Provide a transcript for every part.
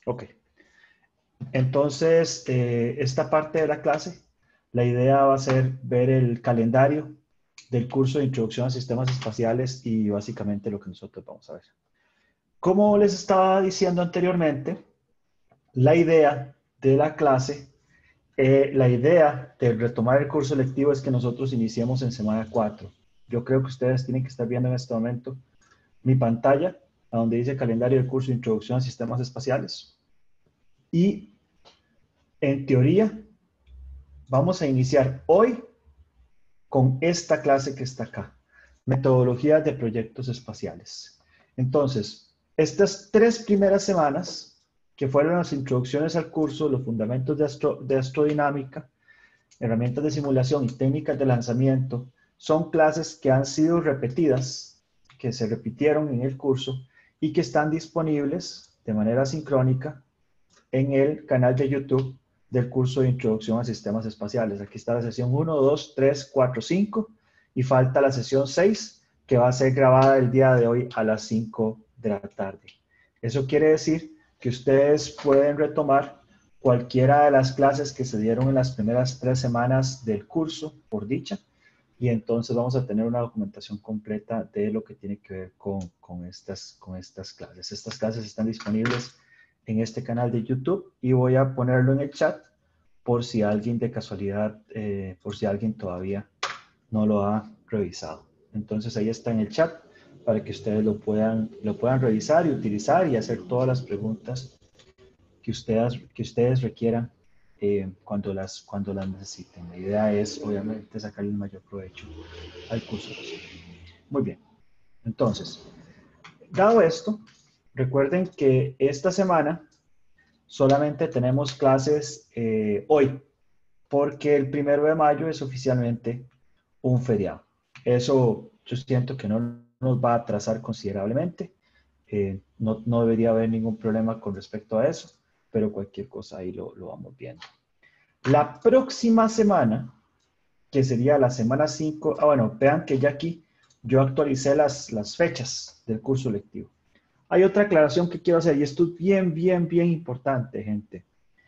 Ok. Entonces, esta parte de la clase, la idea va a ser ver el calendario del curso de Introducción a Sistemas Espaciales y básicamente lo que nosotros vamos a ver. Como les estaba diciendo anteriormente, la idea de la clase, la idea de retomar el curso lectivo es que nosotros iniciemos en semana 4. Yo creo que ustedes tienen que estar viendo en este momento mi pantalla, a donde dice calendario del curso de Introducción a Sistemas Espaciales. Y en teoría, vamos a iniciar hoy con esta clase que está acá, metodologías de proyectos espaciales. Entonces, estas 3 primeras semanas, que fueron las introducciones al curso, los fundamentos de astrodinámica, herramientas de simulación y técnicas de lanzamiento, son clases que han sido repetidas, que se repitieron en el curso y que están disponibles de manera sincrónica en el canal de YouTube del curso de Introducción a Sistemas Espaciales. Aquí está la sesión 1, 2, 3, 4, 5 y falta la sesión 6 que va a ser grabada el día de hoy a las 5 de la tarde. Eso quiere decir que ustedes pueden retomar cualquiera de las clases que se dieron en las primeras 3 semanas del curso, por dicha, y entonces vamos a tener una documentación completa de lo que tiene que ver con estas clases. Estas clases están disponibles en este canal de YouTube y voy a ponerlo en el chat por si alguien de casualidad, por si alguien todavía no lo ha revisado. Entonces ahí está en el chat para que ustedes lo puedan revisar y utilizar y hacer todas las preguntas que ustedes requieran cuando las necesiten. La idea es, obviamente, sacarle el mayor provecho al curso posible. Muy bien. Entonces, dado esto, recuerden que esta semana solamente tenemos clases hoy, porque el 1 de mayo es oficialmente un feriado. Eso yo siento que no nos va a atrasar considerablemente. No debería haber ningún problema con respecto a eso, pero cualquier cosa ahí lo vamos viendo. La próxima semana, que sería la semana 5, bueno, vean que ya aquí yo actualicé las fechas del curso lectivo. Hay otra aclaración que quiero hacer y esto es bien importante, gente.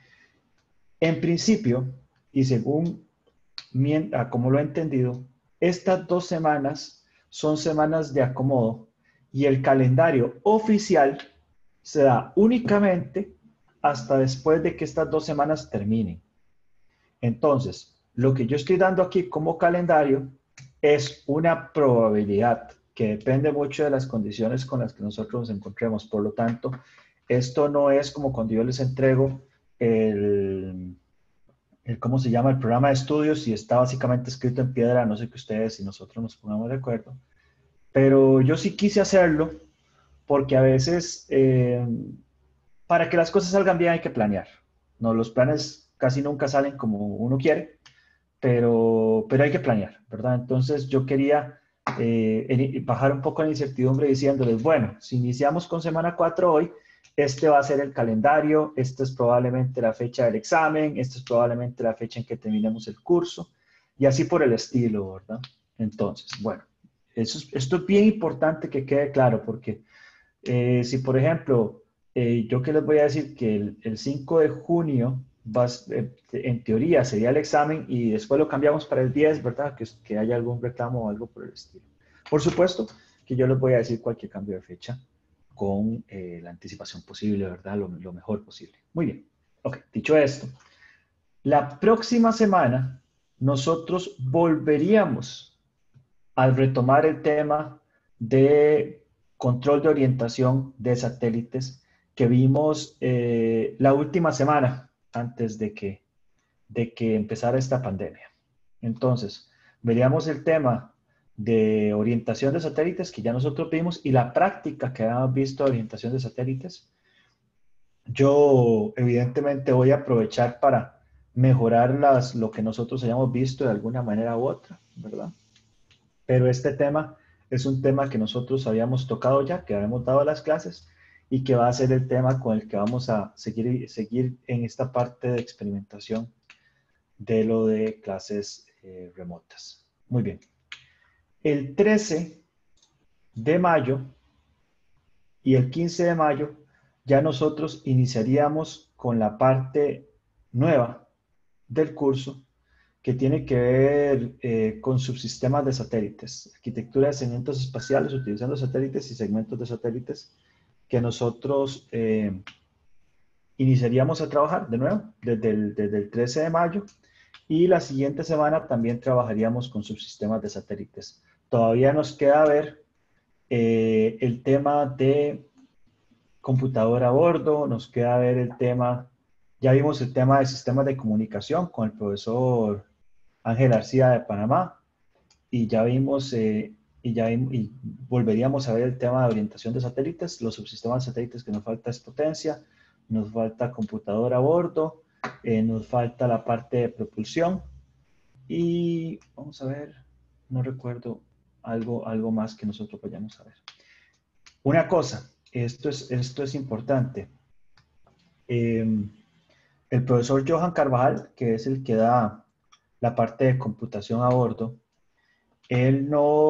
En principio, y según como lo he entendido, estas 2 semanas son semanas de acomodo y el calendario oficial se da únicamente hasta después de que estas 2 semanas terminen. Entonces, lo que yo estoy dando aquí como calendario es una probabilidad que depende mucho de las condiciones con las que nosotros nos encontremos. Por lo tanto, esto no es como cuando yo les entrego ¿cómo se llama? El programa de estudios y está básicamente escrito en piedra, no sé que ustedes y nosotros nos pongamos de acuerdo. Pero yo sí quise hacerlo porque a veces para que las cosas salgan bien hay que planear. No, los planes casi nunca salen como uno quiere, pero hay que planear, ¿verdad? Entonces yo quería bajar un poco la incertidumbre diciéndoles, bueno, si iniciamos con semana 4 hoy, este va a ser el calendario, esta es probablemente la fecha del examen, esta es probablemente la fecha en que terminemos el curso, y así por el estilo, ¿verdad? Entonces, bueno, esto es bien importante que quede claro, porque si por ejemplo, yo que les voy a decir que el 5 de junio en teoría sería el examen y después lo cambiamos para el 10, ¿verdad? Que haya algún reclamo o algo por el estilo. Por supuesto que yo les voy a decir cualquier cambio de fecha con la anticipación posible, ¿verdad? Lo mejor posible. Muy bien. Ok, dicho esto, la próxima semana nosotros volveríamos al retomar el tema de control de orientación de satélites que vimos la última semana antes de que empezara esta pandemia. Entonces, veríamos el tema de orientación de satélites que ya nosotros vimos y la práctica que habíamos visto de orientación de satélites. Yo evidentemente voy a aprovechar para mejorar lo que nosotros hayamos visto de alguna manera u otra, ¿verdad? Pero este tema es un tema que nosotros habíamos tocado ya, que habíamos dado las clases y que va a ser el tema con el que vamos a seguir en esta parte de experimentación de lo de clases remotas. Muy bien. El 13 de mayo y el 15 de mayo ya nosotros iniciaríamos con la parte nueva del curso que tiene que ver con subsistemas de satélites, arquitectura de segmentos espaciales utilizando satélites y segmentos de satélites que nosotros iniciaríamos a trabajar de nuevo desde el 13 de mayo y la siguiente semana también trabajaríamos con subsistemas de satélites. Todavía nos queda ver el tema de computadora a bordo, nos queda ver el tema, ya vimos el tema de sistemas de comunicación con el profesor Ángel García de Panamá y ya vimos y volveríamos a ver el tema de orientación de satélites, los subsistemas de satélites que nos falta es potencia, nos falta computadora a bordo, nos falta la parte de propulsión y vamos a ver, no recuerdo algo más que nosotros vayamos a ver. Una cosa, esto es importante. El profesor Johan Carvajal, que es el que da la parte de computación a bordo, él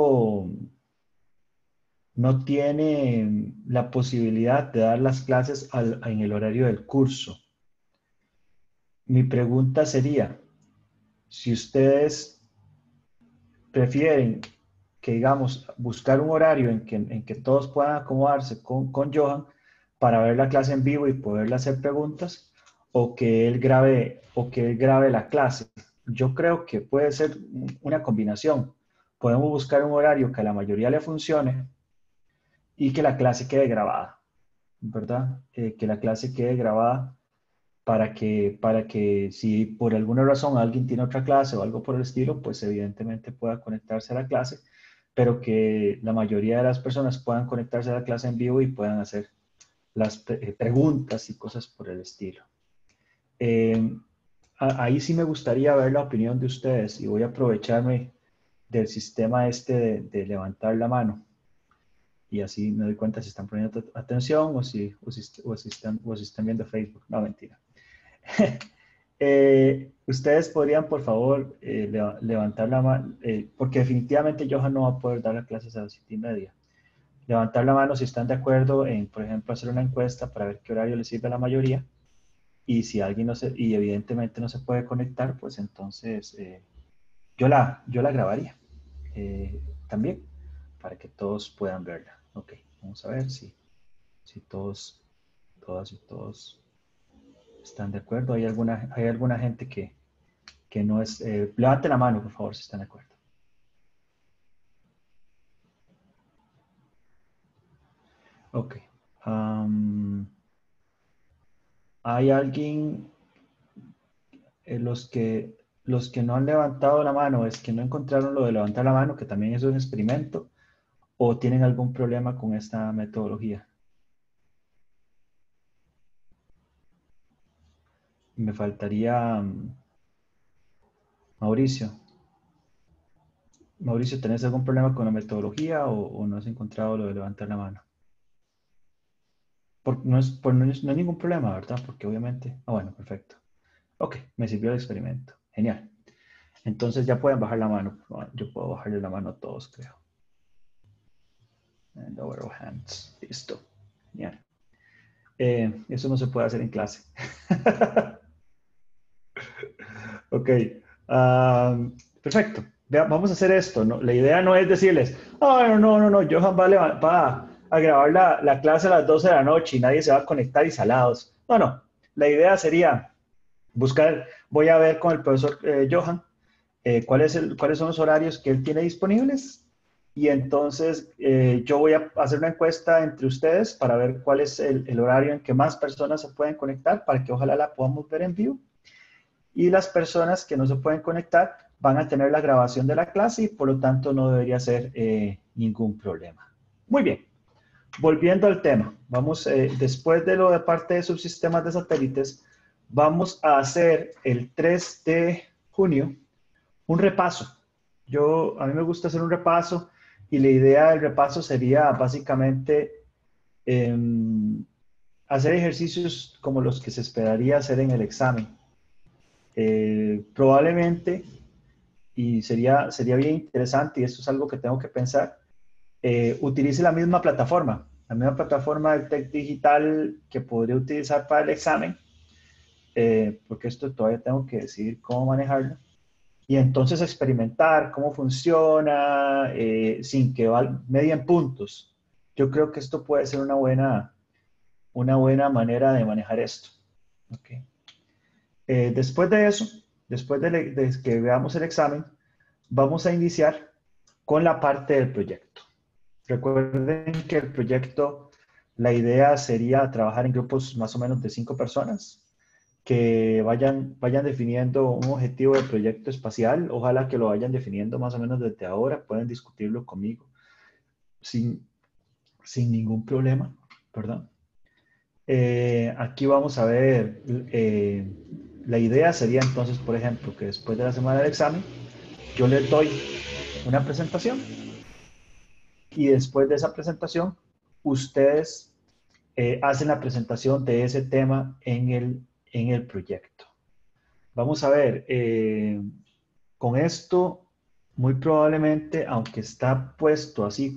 no tiene la posibilidad de dar las clases en el horario del curso. Mi pregunta sería, si ustedes prefieren que, digamos, buscar un horario en que todos puedan acomodarse con Johan para ver la clase en vivo y poderle hacer preguntas, o que él grabe la clase. Yo creo que puede ser una combinación. Podemos buscar un horario que a la mayoría le funcione y que la clase quede grabada, ¿verdad? Que la clase quede grabada para que si por alguna razón alguien tiene otra clase o algo por el estilo, pues evidentemente pueda conectarse a la clase, pero que la mayoría de las personas puedan conectarse a la clase en vivo y puedan hacer las preguntas y cosas por el estilo. Eh, ahí sí me gustaría ver la opinión de ustedes y voy a aprovecharme del sistema este de levantar la mano y así me doy cuenta si están poniendo atención o si están viendo Facebook. No, mentira. Ustedes podrían, por favor, levantar la mano, porque definitivamente Johan no va a poder dar las clases a las 7:30. Levantar la mano si están de acuerdo en, por ejemplo, hacer una encuesta para ver qué horario le sirve a la mayoría. Y si alguien no se, y evidentemente no se puede conectar, pues entonces yo la grabaría también para que todos puedan verla. Ok, vamos a ver si todas y todos están de acuerdo. Hay alguna gente que no es... levante la mano, por favor, si están de acuerdo. Ok. ¿Hay alguien, los que no han levantado la mano, es que no encontraron lo de levantar la mano, que también es un experimento, o tienen algún problema con esta metodología? Me faltaría Mauricio. Mauricio, ¿tenés algún problema con la metodología o no has encontrado lo de levantar la mano? No es ningún problema, ¿verdad? Porque obviamente... Ah, bueno, perfecto. Ok, me sirvió el experimento. Genial. Entonces ya pueden bajar la mano. Yo puedo bajarle la mano a todos, creo. And lower our hands. Listo. Genial. Eso no se puede hacer en clase. Ok. Perfecto. Vamos a hacer esto. ¿No? La idea no es decirles, oh, no, Johan va a grabar la clase a las 12 de la noche y nadie se va a conectar y salados. No. La idea sería buscar, voy a ver con el profesor Johan cuáles son los horarios que él tiene disponibles y entonces yo voy a hacer una encuesta entre ustedes para ver cuál es el horario en que más personas se pueden conectar para que ojalá la podamos ver en vivo y las personas que no se pueden conectar van a tener la grabación de la clase y por lo tanto no debería ser ningún problema. Muy bien, volviendo al tema, vamos después de lo de parte de subsistemas de satélites, vamos a hacer el 3 de junio un repaso. A mí me gusta hacer un repaso y la idea del repaso sería básicamente eh, hacer ejercicios como los que se esperaría hacer en el examen. Probablemente, y sería bien interesante, y esto es algo que tengo que pensar, utilice la misma plataforma. la misma plataforma del TEC Digital que podría utilizar para el examen, porque esto todavía tengo que decidir cómo manejarlo. Y entonces experimentar cómo funciona sin que medien puntos. Yo creo que esto puede ser una buena manera de manejar esto. Okay. Después de eso, después de que veamos el examen, vamos a iniciar con la parte del proyecto. Recuerden que el proyecto, la idea sería trabajar en grupos más o menos de 5 personas que vayan definiendo un objetivo de proyecto espacial. Ojalá que lo vayan definiendo más o menos desde ahora. Pueden discutirlo conmigo sin ningún problema. Perdón. Aquí vamos a ver, la idea sería entonces, por ejemplo, que después de la semana del examen, yo les doy una presentación y después de esa presentación, ustedes hacen la presentación de ese tema en el proyecto. Vamos a ver, con esto, muy probablemente, aunque está puesto así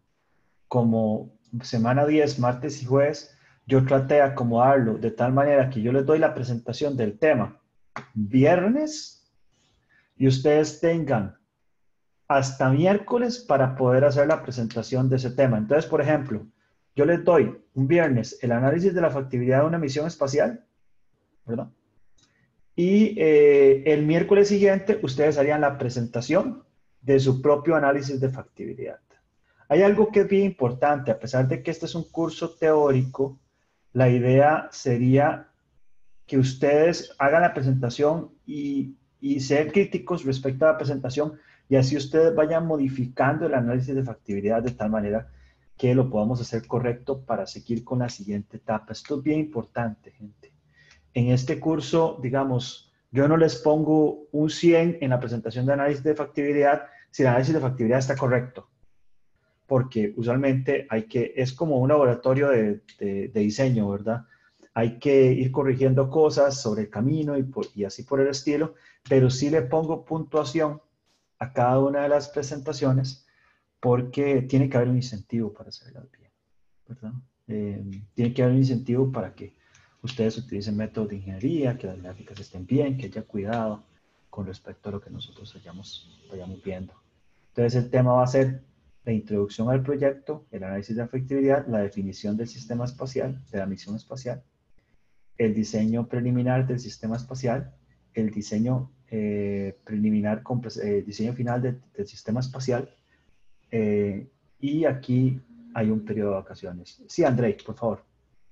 como semana 10, martes y jueves, yo traté de acomodarlo de tal manera que yo les doy la presentación del tema viernes y ustedes tengan hasta miércoles para poder hacer la presentación de ese tema. Entonces, por ejemplo, yo les doy un viernes el análisis de la factibilidad de una misión espacial, ¿verdad? Y el miércoles siguiente ustedes harían la presentación de su propio análisis de factibilidad. Hay algo que es bien importante, a pesar de que este es un curso teórico, la idea sería que ustedes hagan la presentación y ser críticos respecto a la presentación y así ustedes vayan modificando el análisis de factibilidad de tal manera que lo podamos hacer correcto para seguir con la siguiente etapa. Esto es bien importante, gente. En este curso, digamos, yo no les pongo un 100 en la presentación de análisis de factibilidad si el análisis de factibilidad está correcto, porque usualmente es como un laboratorio de diseño, ¿verdad? Hay que ir corrigiendo cosas sobre el camino y así por el estilo, pero sí le pongo puntuación a cada una de las presentaciones porque tiene que haber un incentivo para hacerlas bien, ¿verdad? Tiene que haber un incentivo para que ustedes utilicen métodos de ingeniería, que las gráficas estén bien, que haya cuidado con respecto a lo que nosotros vayamos viendo. Entonces el tema va a ser la introducción al proyecto, el análisis de efectividad, la definición del sistema espacial, de la misión espacial, el diseño preliminar del sistema espacial, el diseño preliminar, diseño final del sistema espacial, y aquí hay un periodo de vacaciones. Sí, André, por favor.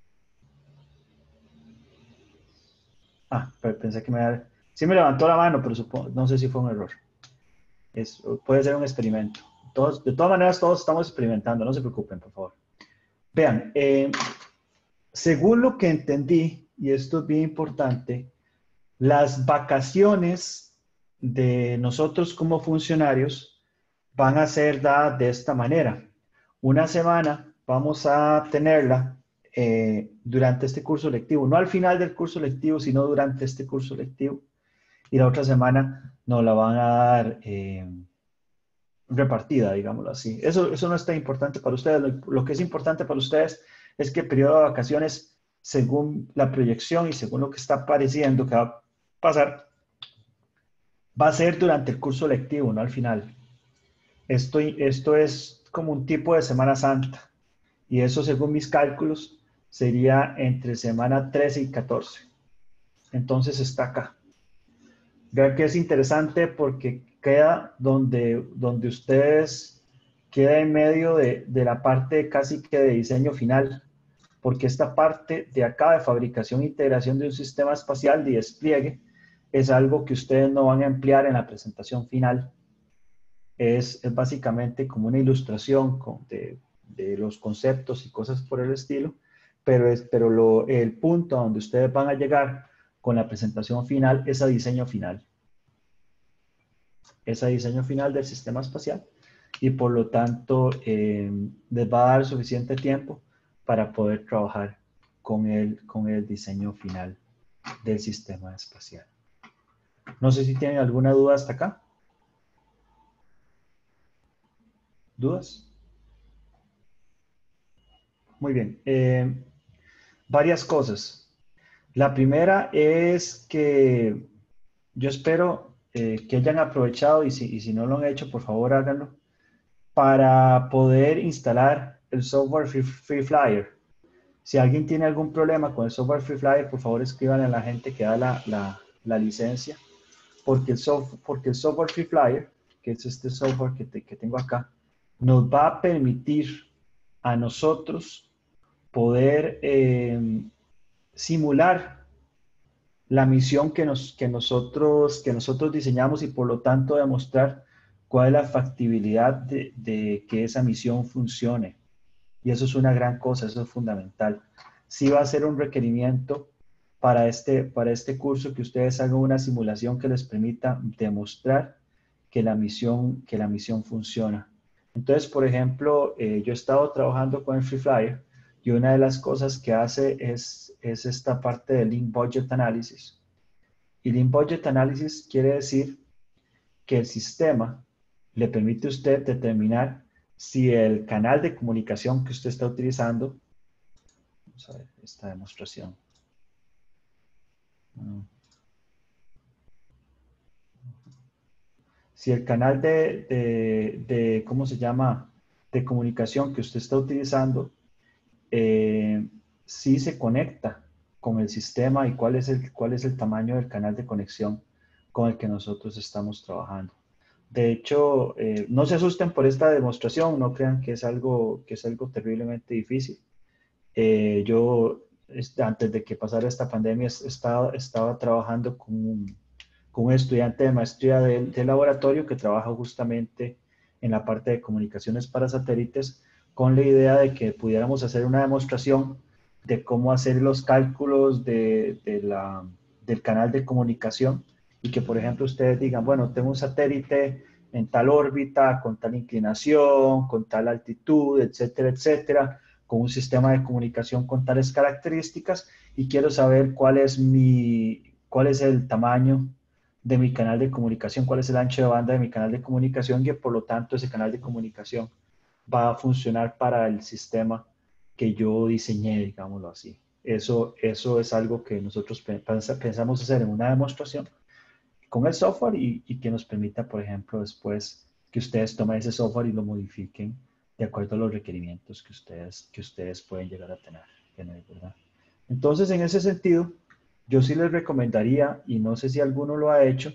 Pero pensé que sí me levantó la mano, pero no sé si fue un error. Puede ser un experimento. De todas maneras, todos estamos experimentando, no se preocupen, por favor. Vean, según lo que entendí, y esto es bien importante, las vacaciones de nosotros como funcionarios van a ser dadas de esta manera. Una semana vamos a tenerla durante este curso lectivo, no al final del curso lectivo, sino durante este curso lectivo. Y la otra semana nos la van a dar repartida, digámoslo así. Eso no es tan importante para ustedes. Lo que es importante para ustedes es que el periodo de vacaciones, según la proyección y según lo que está pareciendo que va a pasar, va a ser durante el curso lectivo, no al final. Esto es como un tipo de Semana Santa. Y eso, según mis cálculos, sería entre semana 13 y 14. Entonces está acá. Vean que es interesante porque queda donde ustedes queda en medio de la parte casi que de diseño final, porque esta parte de acá de fabricación e integración de un sistema espacial de despliegue es algo que ustedes no van a emplear en la presentación final. Es básicamente como una ilustración de los conceptos y cosas por el estilo, pero el punto a donde ustedes van a llegar con la presentación final es a diseño final. Es a diseño final del sistema espacial y por lo tanto les va a dar suficiente tiempo para poder trabajar con el diseño final del sistema espacial. No sé si tienen alguna duda hasta acá. ¿Dudas? Muy bien. Varias cosas. La primera es que yo espero que hayan aprovechado y si no lo han hecho, por favor háganlo para poder instalar el software Free Flyer. Si alguien tiene algún problema con el software Free Flyer, por favor escriban a la gente que da la licencia, porque el software Free Flyer, que es este software que tengo acá, nos va a permitir a nosotros poder simular la misión que nosotros diseñamos y por lo tanto demostrar cuál es la factibilidad de que esa misión funcione. Y eso es una gran cosa, eso es fundamental. Sí va a ser un requerimiento para este curso que ustedes hagan una simulación que les permita demostrar que la misión funciona. Entonces, por ejemplo, yo he estado trabajando con el Free Flyer y una de las cosas que hace es esta parte de Link Budget Analysis. Y Link Budget Analysis quiere decir que el sistema le permite a usted determinar si el canal de comunicación que usted está utilizando, vamos a ver esta demostración. Si el canal ¿cómo se llama? De comunicación que usted está utilizando, sí se conecta con el sistema y cuál es el tamaño del canal de conexión con el que nosotros estamos trabajando. De hecho, no se asusten por esta demostración, no crean que es algo terriblemente difícil. Yo, antes de que pasara esta pandemia, estaba trabajando con un estudiante de maestría de laboratorio que trabaja justamente en la parte de comunicaciones para satélites, con la idea de que pudiéramos hacer una demostración de cómo hacer los cálculos del canal de comunicación y que, por ejemplo, ustedes digan, bueno, tengo un satélite en tal órbita, con tal inclinación, con tal altitud, etcétera, etcétera, con un sistema de comunicación con tales características y quiero saber cuál es el tamaño de mi canal de comunicación, cuál es el ancho de banda de mi canal de comunicación y por lo tanto ese canal de comunicación va a funcionar para el sistema que yo diseñé, digámoslo así. Eso es algo que nosotros pensamos hacer en una demostración con el software y que nos permita, por ejemplo, después que ustedes tomen ese software y lo modifiquen de acuerdo a los requerimientos que ustedes pueden llegar a tener, ¿verdad? Entonces, en ese sentido, yo sí les recomendaría, y no sé si alguno lo ha hecho,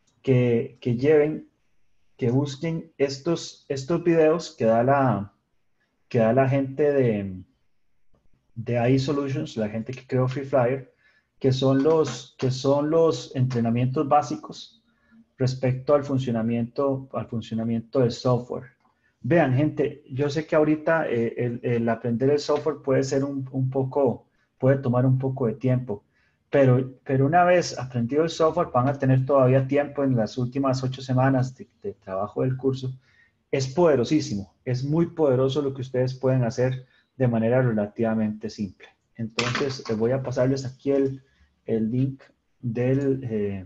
que busquen estos videos que da la gente de AI Solutions, la gente que creó Free Flyer, que son los entrenamientos básicos respecto al funcionamiento del software. Vean, gente, yo sé que ahorita el aprender el software puede ser puede tomar un poco de tiempo, pero una vez aprendido el software van a tener todavía tiempo en las últimas 8 semanas de trabajo del curso. Es poderosísimo, es muy poderoso lo que ustedes pueden hacer de manera relativamente simple. Entonces, voy a pasarles aquí el link del...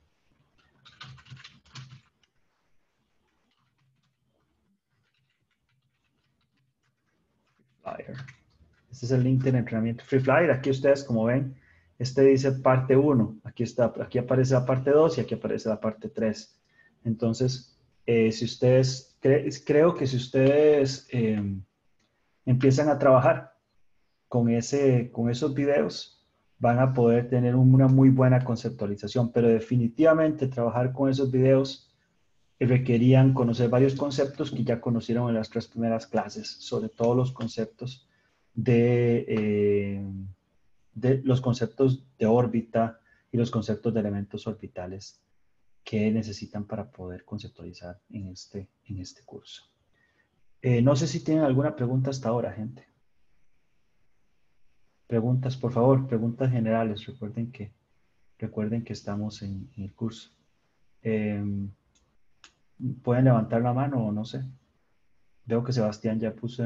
Flyer. Este es el link del entrenamiento Free Flyer. Aquí ustedes, como ven, este dice parte 1. Aquí aparece la parte 2 y aquí aparece la parte 3. Entonces, si ustedes, creo que si ustedes empiezan a trabajar con esos videos, van a poder tener una muy buena conceptualización, pero definitivamente trabajar con esos videos requerían conocer varios conceptos que ya conocieron en las 3 primeras clases, sobre todo los conceptos de los conceptos de órbita y los conceptos de elementos orbitales que necesitan para poder conceptualizar en este curso. No sé si tienen alguna pregunta hasta ahora, gente. Preguntas, por favor, preguntas generales. Recuerden que estamos en el curso. Pueden levantar la mano o no sé. Veo que Sebastián ya puso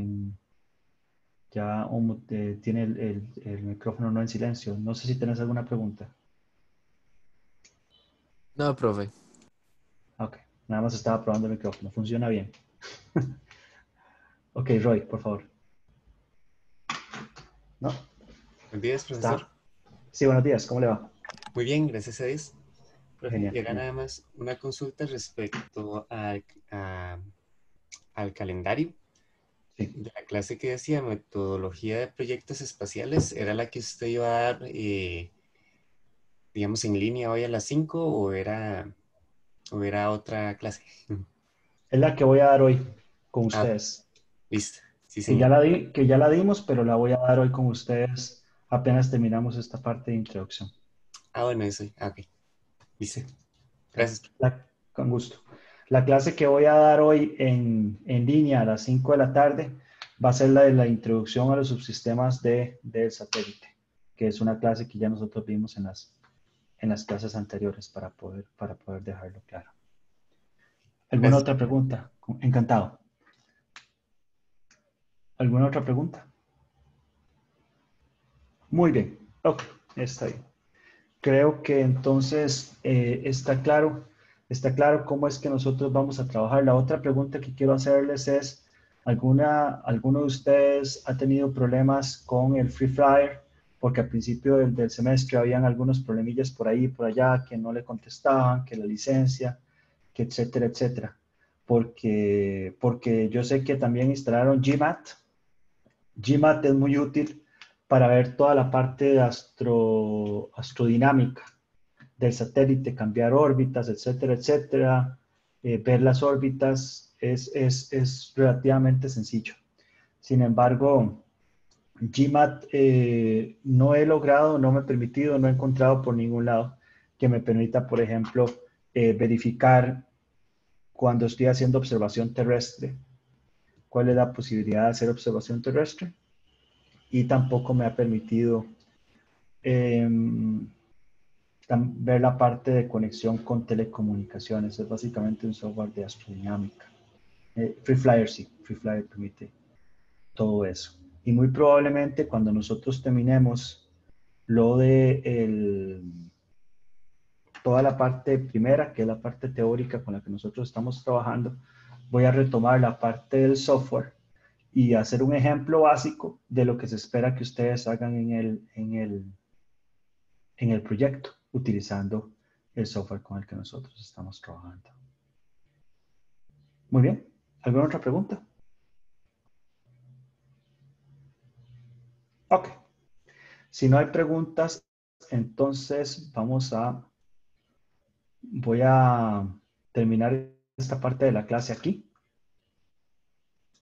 tiene el micrófono no en silencio. No sé si tenés alguna pregunta. No, profe. Ok, nada más estaba probando el micrófono. Funciona bien. Ok, Roy, por favor. ¿No? Buenos días, profesor. ¿Está? Sí, buenos días, ¿cómo le va? Muy bien, gracias a Dios. Profe, Genial, y ahora genial. nada más una consulta respecto al calendario Sí. de la clase que decía metodología de proyectos espaciales. ¿Era la que usted iba a dar, digamos, en línea hoy a las 5 o era otra clase? Es la que voy a dar hoy con Ah, ustedes. listo. Sí, Que ya señor. la di, que ya la dimos, pero la voy a dar hoy con ustedes apenas terminamos esta parte de introducción. Ah, bueno, eso. Ah, ok. Listo. Gracias. Con gusto. La clase que voy a dar hoy en línea a las 5 de la tarde va a ser la de la introducción a los subsistemas del satélite, que es una clase que ya nosotros vimos en las clases anteriores para poder dejarlo claro. ¿Alguna Gracias. otra pregunta? Encantado. ¿Alguna otra pregunta? Muy bien. Ok, está bien. Creo que entonces está claro cómo es que nosotros vamos a trabajar. La otra pregunta que quiero hacerles es, ¿alguno de ustedes ha tenido problemas con el Free Flyer? Porque al principio del semestre habían algunos problemillas por ahí y por allá que no le contestaban, que la licencia, que etcétera, etcétera. Porque yo sé que también instalaron GMAT. GMAT es muy útil para ver toda la parte de astrodinámica del satélite, cambiar órbitas, etcétera, etcétera. Ver las órbitas es relativamente sencillo. Sin embargo, GMAT no he logrado, no me he permitido, no he encontrado por ningún lado que me permita, por ejemplo, verificar cuando estoy haciendo observación terrestre, cuál es la posibilidad de hacer observación terrestre, y tampoco me ha permitido eh, ver la parte de conexión con telecomunicaciones. Es básicamente un software de astrodinámica. Free Flyer sí, Free Flyer permite todo eso. Y muy probablemente cuando nosotros terminemos lo de toda la parte primera, que es la parte teórica con la que nosotros estamos trabajando, voy a retomar la parte del software y hacer un ejemplo básico de lo que se espera que ustedes hagan en el proyecto, utilizando el software con el que nosotros estamos trabajando. Muy bien. ¿Alguna otra pregunta? Ok. Si no hay preguntas, entonces voy a terminar esta parte de la clase aquí.